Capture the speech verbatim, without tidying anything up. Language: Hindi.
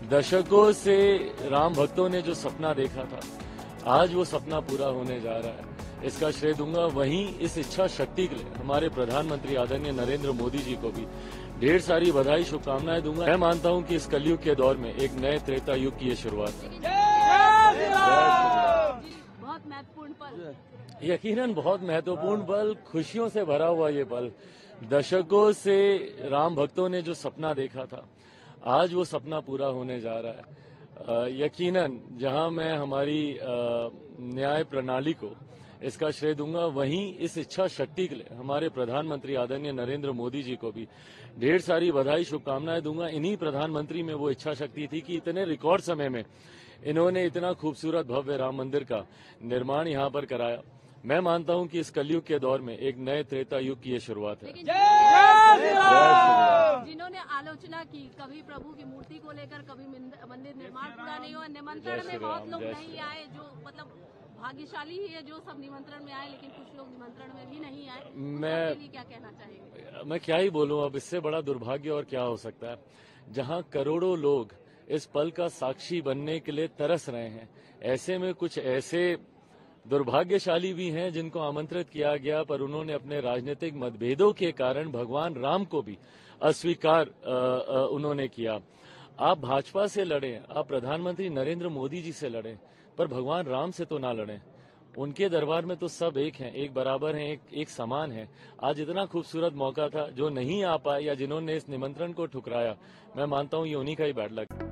दशकों से राम भक्तों ने जो सपना देखा था, आज वो सपना पूरा होने जा रहा है। इसका श्रेय दूंगा वहीं इस इच्छा शक्ति के लिए हमारे प्रधानमंत्री आदरणीय नरेंद्र मोदी जी को भी ढेर सारी बधाई शुभकामनाएं दूंगा। मैं मानता हूं कि इस कलयुग के दौर में एक नए त्रेता युग की ये शुरुआत है। बहुत महत्वपूर्ण पल, यकीनन बहुत महत्वपूर्ण पल, खुशियों से भरा हुआ ये पल। दशकों से राम भक्तों ने जो सपना देखा था, आज वो सपना पूरा होने जा रहा है। यकीनन जहां मैं हमारी न्याय प्रणाली को इसका श्रेय दूंगा, वहीं इस इच्छा शक्ति के लिए हमारे प्रधानमंत्री आदरणीय नरेंद्र मोदी जी को भी ढेर सारी बधाई शुभकामनाएं दूंगा। इन्हीं प्रधानमंत्री में वो इच्छा शक्ति थी कि इतने रिकॉर्ड समय में इन्होंने इतना खूबसूरत भव्य राम मंदिर का निर्माण यहाँ पर कराया। मैं मानता हूं कि इस कलयुग के दौर में एक नए त्रेता युग की ये शुरुआत है। जिन्होंने आलोचना की कभी प्रभु की मूर्ति को लेकर, कभी मंदिर निर्माण पूरा नहीं हुआ, निमंत्रण में बहुत लोग नहीं आए, जो मतलब भाग्यशाली ही है जो सब निमंत्रण में आए, लेकिन कुछ लोग निमंत्रण में भी नहीं आए। मैं लिए क्या कहना चाहेंगे? मैं क्या ही बोलूं, अब इससे बड़ा दुर्भाग्य और क्या हो सकता है, जहां करोड़ों लोग इस पल का साक्षी बनने के लिए तरस रहे हैं। ऐसे में कुछ ऐसे दुर्भाग्यशाली भी हैं जिनको आमंत्रित किया गया, पर उन्होंने अपने राजनीतिक मतभेदों के कारण भगवान राम को भी अस्वीकार उन्होंने किया। आप भाजपा से लड़ें, आप प्रधानमंत्री नरेंद्र मोदी जी से लड़ें, पर भगवान राम से तो ना लड़ें। उनके दरबार में तो सब एक हैं, एक बराबर हैं, एक, एक समान हैं। आज इतना खूबसूरत मौका था, जो नहीं आ पाए या जिन्होंने इस निमंत्रण को ठुकराया, मैं मानता हूं ये उन्हीं का ही बैड लक।